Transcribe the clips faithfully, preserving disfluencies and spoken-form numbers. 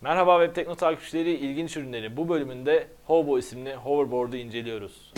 Merhaba Web Tekno takipçileri, ilginç ürünleri bu bölümünde Hobo isimli hoverboard'u inceliyoruz.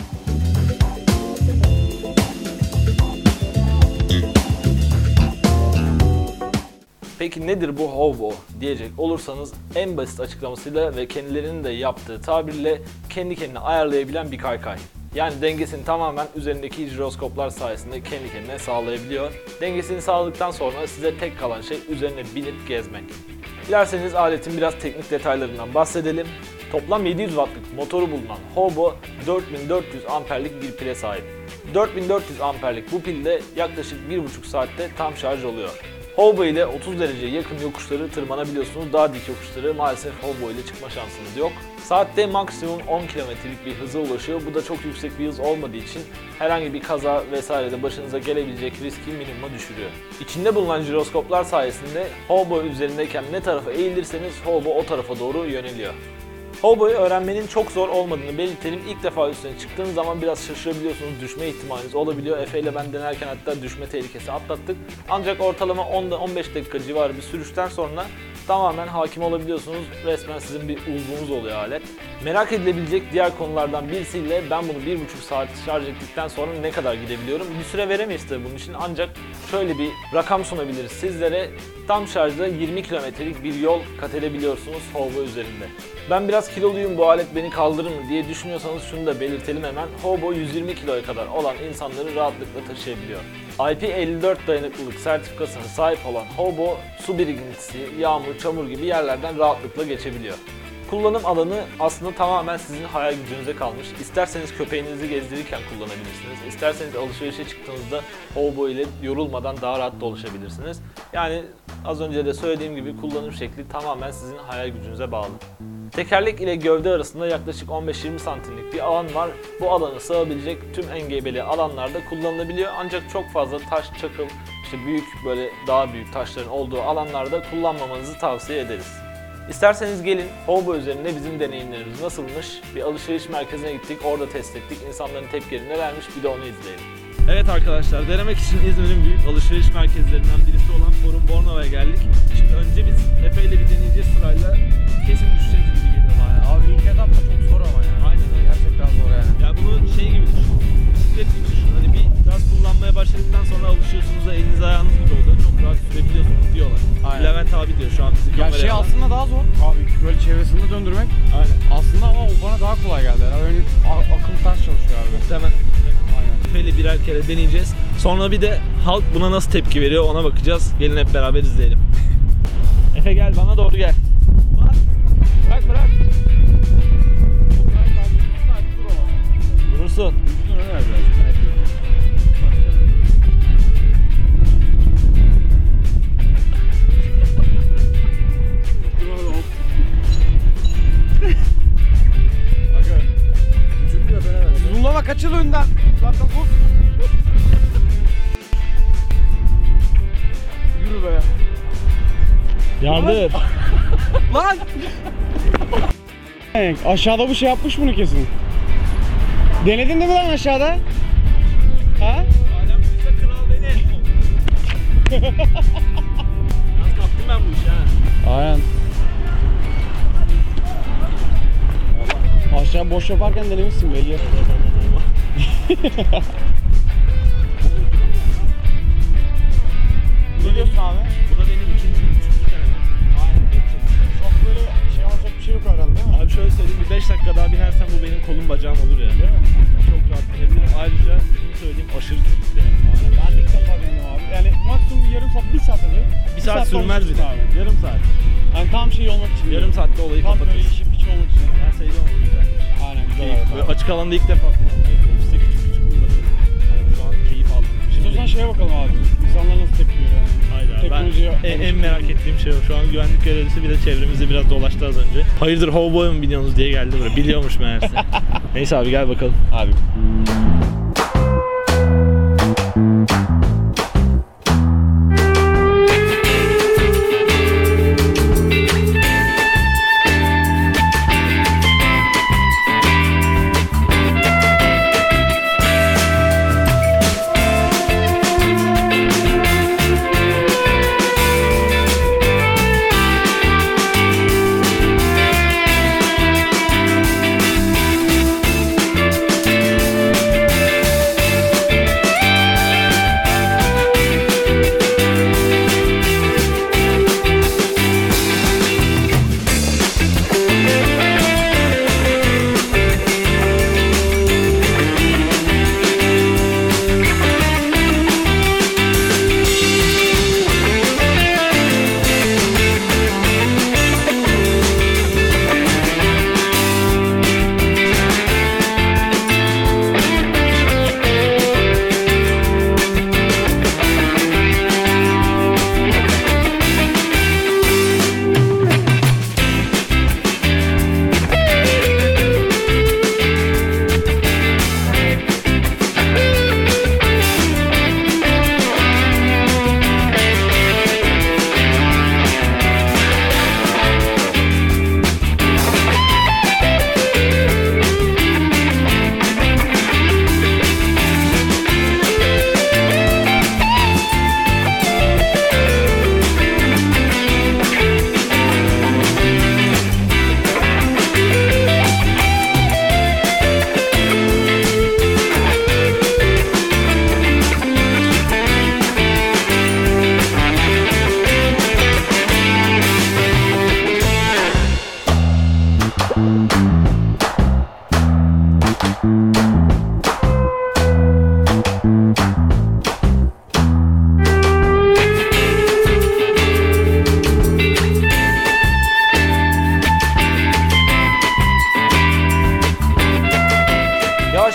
Peki nedir bu Hobo diyecek olursanız en basit açıklamasıyla ve kendilerinin de yaptığı tabirle kendi kendine ayarlayabilen bir kaykay. Yani dengesini tamamen üzerindeki jiroskoplar sayesinde kendi kendine sağlayabiliyor. Dengesini sağladıktan sonra size tek kalan şey üzerine binip gezmek. Dilerseniz aletin biraz teknik detaylarından bahsedelim. Toplam yedi yüz wattlık motoru bulunan Hobo dört bin dört yüz amperlik bir pile sahip. dört bin dört yüz amperlik bu pilde yaklaşık bir buçuk saatte tam şarj oluyor. Hobo ile otuz dereceye yakın yokuşları tırmanabiliyorsunuz. Daha dik yokuşları maalesef Hobo ile çıkma şansınız yok. Saatte maksimum on kilometrelik bir hıza ulaşıyor. Bu da çok yüksek bir hız olmadığı için herhangi bir kaza vesairede başınıza gelebilecek riski minimuma düşürüyor. İçinde bulunan jiroskoplar sayesinde Hobo üzerindeyken ne tarafa eğilirseniz Hobo o tarafa doğru yöneliyor. Hobo'yu öğrenmenin çok zor olmadığını belirtelim. İlk defa üstüne çıktığınız zaman biraz şaşırabiliyorsunuz, düşme ihtimaliniz olabiliyor. Efe ile ben denerken hatta düşme tehlikesi atlattık. Ancak ortalama on on beş dakika civarı bir sürüşten sonra tamamen hakim olabiliyorsunuz. Resmen sizin bir uzvunuz oluyor alet. Merak edilebilecek diğer konulardan birisiyle ben bunu bir buçuk saat şarj ettikten sonra ne kadar gidebiliyorum? Bir süre veremeyiz tabii bunun için, ancak şöyle bir rakam sunabiliriz sizlere. Tam şarjda yirmi kilometrelik bir yol kat edebiliyorsunuz Hobo üzerinde. Ben biraz kiloluyum, bu alet beni kaldırır mı diye düşünüyorsanız şunu da belirtelim hemen. Hobo yüz yirmi kiloya kadar olan insanları rahatlıkla taşıyabiliyor. I P elli dört dayanıklılık sertifikasına sahip olan Hobo, su birikintisi, yağmur, çamur gibi yerlerden rahatlıkla geçebiliyor. Kullanım alanı aslında tamamen sizin hayal gücünüze kalmış. İsterseniz köpeğinizi gezdirirken kullanabilirsiniz. İsterseniz alışverişe çıktığınızda Hobo ile yorulmadan daha rahat dolaşabilirsiniz. Yani az önce de söylediğim gibi kullanım şekli tamamen sizin hayal gücünüze bağlı. Tekerlek ile gövde arasında yaklaşık on beş yirmi santimlik bir alan var. Bu alanı sığabilecek tüm engebeli alanlarda kullanılabiliyor. Ancak çok fazla taş, çakıl, işte büyük böyle daha büyük taşların olduğu alanlarda kullanmamanızı tavsiye ederiz. İsterseniz gelin Hobo üzerinde bizim deneyimlerimiz nasılmış? Bir alışveriş merkezine gittik, orada test ettik. İnsanların tepkileri nelermiş, bir de onu izleyelim. Evet arkadaşlar, denemek için İzmir'in büyük alışveriş merkezlerinden birisi olan Forum Bornova'ya geldik. Şimdi önce biz Efe ile bir deneyeceğiz sırayla. Kesin düşeceğiz gibi geliyor bana. Abi ilk etap da çok zor ama ya. Aynen öyle. Gerçekten zor yani. Ya bunu şey gibi düşün, bisiklet gibi düşün. Hani bir biraz kullanmaya başladıktan sonra alışıyorsunuz da eliniz ayağınız gibi oluyor. Çok rahat sürebiliyorsunuz diyorlar. Aynen. Levent abi diyor şu an bizi Ya kameraya. şey aslında daha zor. Abi böyle çevresinde döndürmek. Aynen. Aslında ama o bana daha kolay geldi. Yani öyle akıl ters çalışıyor abi. Muhtemelen. Aynen. Efe'yle birer kere deneyeceğiz. Sonra bir de halk buna nasıl tepki veriyor ona bakacağız. Gelin hep beraber izleyelim. Efe gel, bana doğru gel. Bak, bırak bırak. Durursun. Zulama kaçıl önden. Zaten bu. Yürü be. Yardır. Lan! Aşağıda bu şey yapmış bunu kesin. Denedin değil mi lan aşağıda? Ha? Alem buysa kral beni. Yalnız kaptım ben bu işi ha. Aynen. Aşağı boş yaparken denemişsin belli. Ne diyorsun abi? Bu da benim ikinci, üçüncü deneme. Aynen. Çok böyle şey alacak bir şey yok herhalde değil mi? Abi şöyle söyleyeyim, bir beş dakika daha binersem bu benim kolum bacağım olur ya. Değil mi? Çok rahat binebilirim. Ayrıca şunu söyleyeyim, aşırı tüklü yani. Aynen. Ben ilk defa denedim abi. Yani maksimum bir yarım saat, bir saat hadi. Bir saat sürmez bile. Abi. Yarım saat. Yani tam şey olmak için. Yarım saatte olayı tam kapatırız. böyle işin piç olmak için. Her şeyde olmalı güzel. Aynen güzel Keyif. evet Böyle abi. açık alanda ilk defa kullanıyorum. Ofiste küçük küçük kullanıyorum. Yani şu an keyif aldım. İstiyorsan şeye bakalım abi. İnsanlar nasıl tepki veriyor yani. Hayda. Ben Teknolojiye en, en merak ettiğim şey o. Şu an güvenlik görevlisi bir de çevremizde biraz dolaştı az önce. Hayırdır Hobo'ya mı biniyorsunuz diye geldi buraya. Biliyormuş meğerse. Neyse abi gel bakalım. Abi.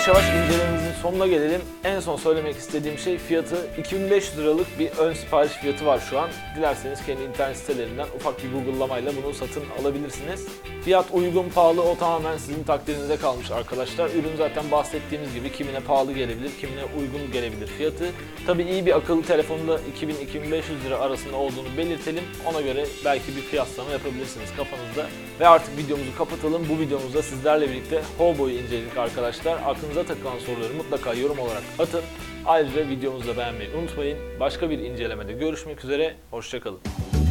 yavaş yavaş incelememizin sonuna gelelim. En son söylemek istediğim şey fiyatı. iki bin beş yüz liralık bir ön sipariş fiyatı var şu an. Dilerseniz kendi internet sitelerinden ufak bir Google'lamayla bunu satın alabilirsiniz. Fiyat uygun, pahalı, o tamamen sizin takdirinize kalmış arkadaşlar. Ürün zaten bahsettiğimiz gibi kimine pahalı gelebilir, kimine uygun gelebilir fiyatı. Tabii iyi bir akıllı telefonda iki bin iki bin beş yüz lira arasında olduğunu belirtelim. Ona göre belki bir kıyaslama yapabilirsiniz kafanızda. Ve artık videomuzu kapatalım. Bu videomuzda sizlerle birlikte Hovo'yu inceledik arkadaşlar. Aklınıza takılan soruları mutlaka yorum olarak atın. Ayrıca videomuzu da beğenmeyi unutmayın. Başka bir incelemede görüşmek üzere. Hoşça kalın.